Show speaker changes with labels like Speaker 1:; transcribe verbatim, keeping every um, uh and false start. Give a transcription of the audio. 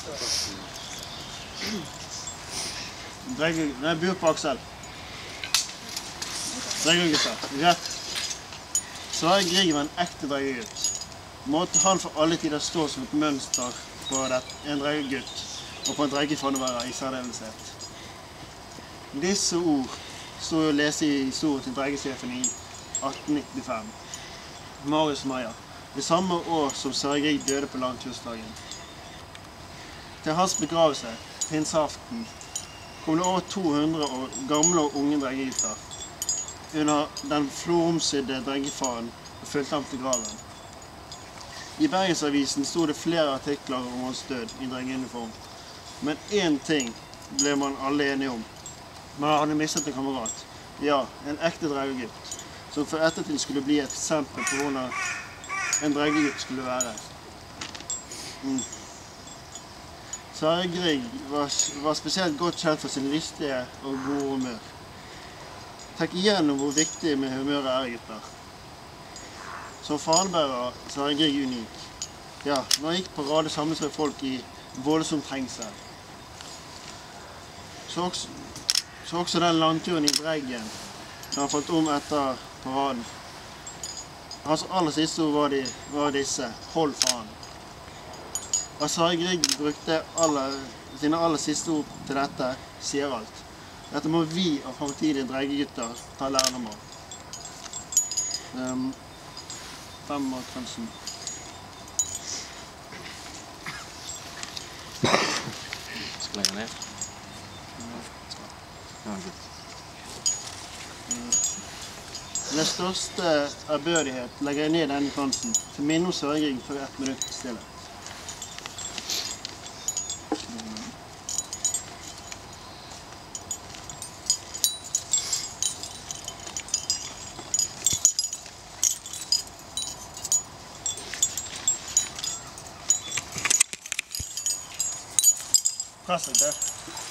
Speaker 1: Dregge, nei, bur på Aksel. Dreggegutter, rett. Sverre Grieg var en ekte dreggegutt. Måtte han for alle tider stå som et mønster på en dreggegutt, og på en dreggefanneværer i særdeleshet. Disse ord stod å lese i historien til dreggesjefen i atten nittifem. Marius Meyer, det samme år som Sverre Grieg døde på langtursdagen. Til hans begravelse, pinseaften, kom det over to hundre gamle og unge dreggegutter under den floromsydde dreggefaren og fulgte ham til graven. I Bergensavisen stod det flere artikler om hans død i dreggeuniform, men én ting ble man alle enige om. Man hadde mistet en kamerat, ja, en ekte dreggegutt, som for ettertid skulle bli et eksempel på hvordan en dreggegutt skulle være. Mm. Sverre Grieg var, var spesielt godt kjent for sin lystige og gode humør. Tenk igjennom hvor viktig med humøret er, gutter. Som fanebærer Sverre Grieg unik. Ja, når han gikk på rade samlet med folk i voldsom trengsel. Så også, så også den langturen i Breggen, når han falt om etter paraden. Hans aller siste ord var, de, var disse, hold faen. At Sverre Grieg brukte alle, sine aller siste ord til dette, sier alt. Dette må vi og fremtidige dreggegutter ta lærdom av. Um, fem og kanskje.
Speaker 2: Skal legge ned? Ja, godt.
Speaker 1: Med største ærbødighet legger jeg ned denne kransen til minne om Sverre Grieg for ett minutt stille. Press deg der.